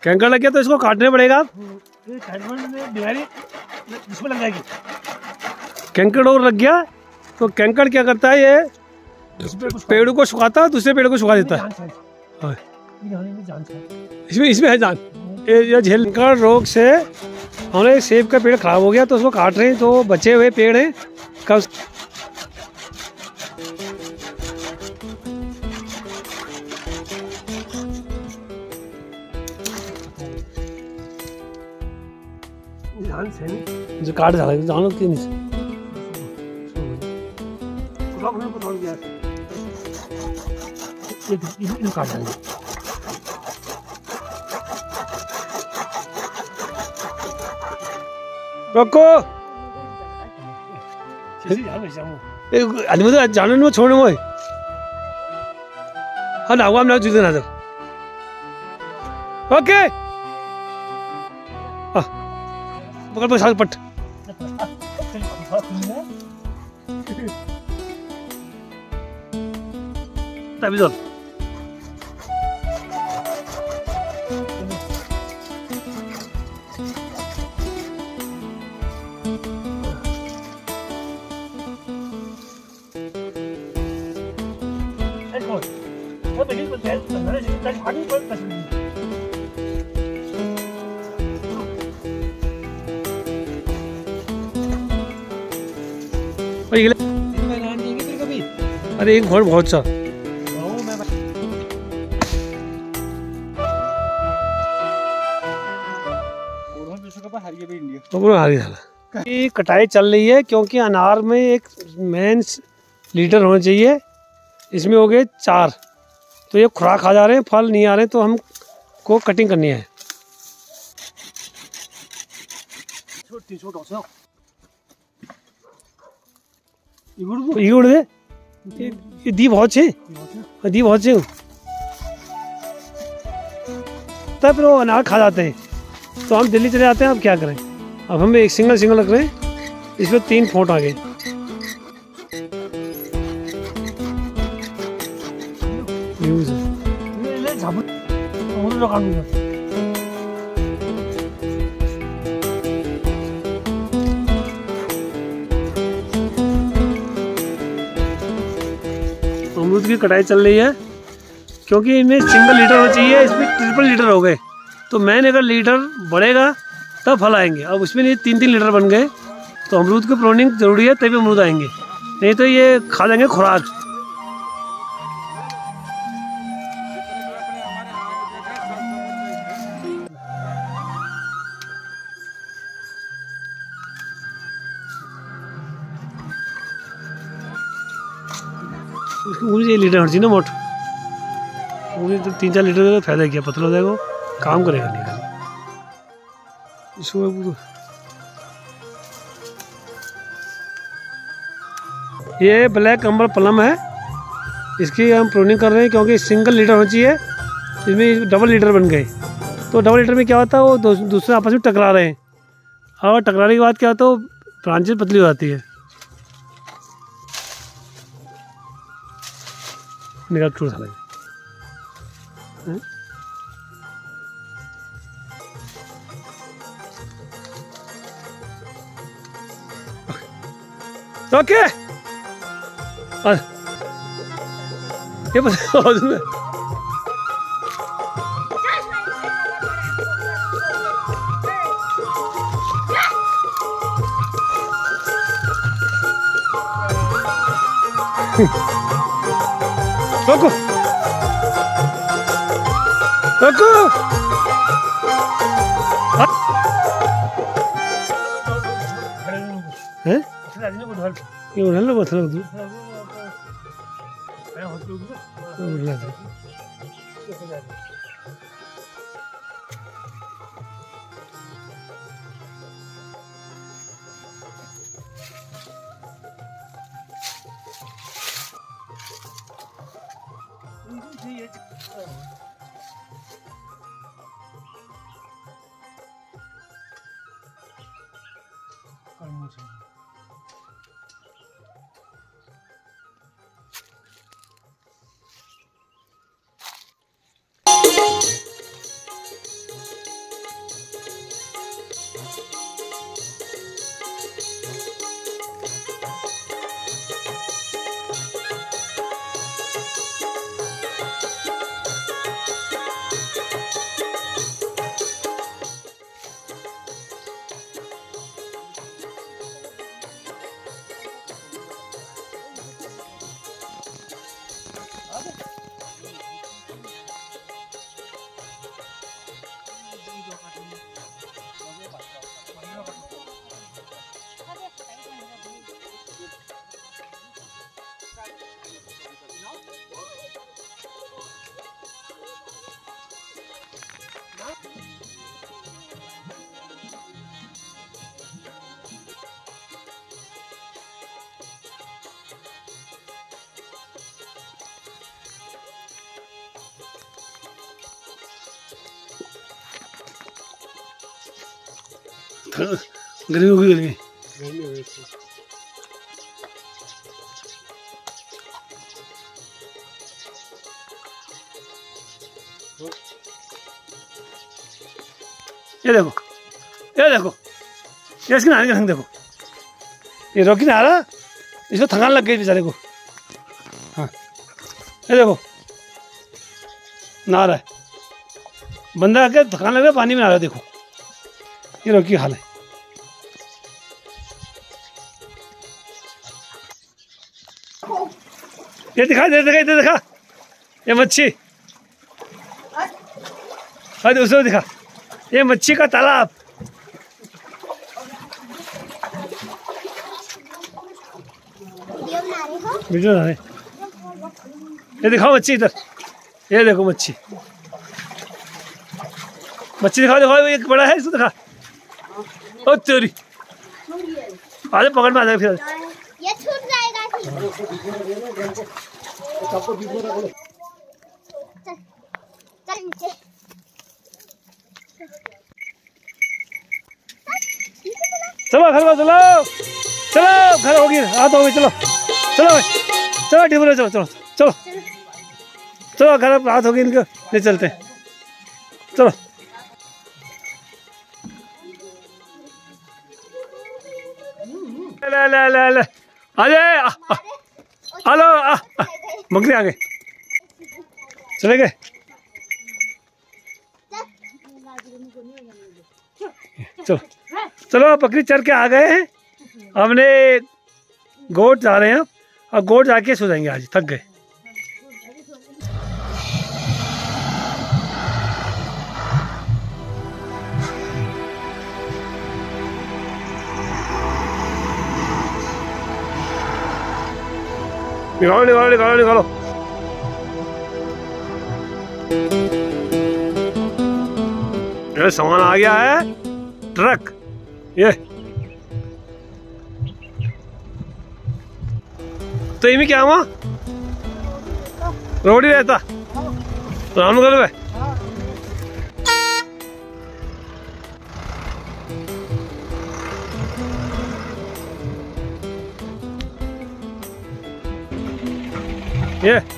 Canker लग गया तो इसको काटने पड़ेगा। इसमें लग जाएगी। कैंकर और लग गया तो कैंकर क्या करता है, ये पेड़ को सुखाता है, दूसरे पेड़ को सुखा देता है। इसमें है जान। ये झेलकर रोग से हमारे सेब का पेड़ खराब हो गया तो उसको काट रहे हैं, तो बचे हुए पेड़ हैं कब जो काट जा जानो के नहीं काट देंगे। रोको आदमी तो जाने में छोड़ने में हाँ ना हम ना जुदे ना ओके पकड़ पकड़ पट तभी तो अरे एक घोड़ बहुत सा तो कटाई चल रही है क्योंकि अनार में एक मेन लीडर होना चाहिए। इसमें हो गए 4 तो ये खुराक खा जा रहे हैं, फल नहीं आ रहे तो हम को कटिंग करनी है। ये दी बहुत छे दी बहुत छे तब फिर वो अनार खा जाते हैं तो हम दिल्ली चले जाते हैं। अब क्या करें, अब हमें एक सिंगल रख रहे हैं, इसमें 3 फोट आ गए। अमरूद की कटाई चल रही है क्योंकि इनमें सिंगल लीटर होना चाहिए, इसमें ट्रिपल लीटर हो गए तो मैंने अगर लीटर बढ़ेगा तब फल आएंगे। अब उसमें नहीं 3-3 लीटर बन गए तो अमरूद की प्रूनिंग जरूरी है तभी अमरूद आएंगे, नहीं तो ये खा जाएंगे खुराक। उसकी लीटर होती ना मोट मुझे तो 3-4 लीटर का फायदा किया, पतला हो जाएगा काम करेगा नहीं। ये ब्लैक अम्बर प्लम है, इसकी हम प्रूनिंग कर रहे हैं क्योंकि सिंगल लीटर होना चाहिए, इसमें डबल लीटर बन गए। तो डबल लीटर में क्या होता है, वो दूसरे आपस में टकरा रहे हैं और टकराने के बाद क्या होता है, वो ब्रांचेस पतली हो जाती है। निकाल छोड़ साला ओके ये बस रोको रोको हैं ये उधर लो बस लो गर्मी होगी गर्मी। ये देखो ये देखो, ये इसके नहाने का ढंग देखो। ये रोकी नहा रहा, इसको थकान लग गई बेचारे को। हाँ ये देखो नहा रहा है बंदा, आके थकान लग रहा है, पानी में नहा रहा है। देखो ये रोकी हाल है। ये दिखा दे, दिखा इधर दिखा, ये मच्छी। अरे उसको दिखा, ये मच्छी का तालाब। वीडियो बना रहे। ये दिखाओ मच्छी इधर, ये देखो मच्छी, मच्छी दिखाओ दिखाओ, एक बड़ा है, इसको दिखा। ओ तेरी, आजा पकड़ में आ जाएगा फिर। ये छूट जाएगा। चल नीचे। चलो घर चलो, चलो घर होगी, हाथ होगी, चलो चलो चलो टिफिन चलो चलो चलो चलो घर हाथ होगी इनका, ले चलते हैं चलो। ले ले ले ले अरे हेलो, मकड़ी आ गए, चले गए। चलो चलो बकरी चढ़ के आ गए हैं, हमने गोट जा रहे हैं और गोट जाके सो जाएंगे, आज थक गए। निकालो निकालो निकालो निकालो। ये सामान आ गया है, ट्रक। ये तो इनमें क्या हुआ, रोड ही रहता राम कर में। ये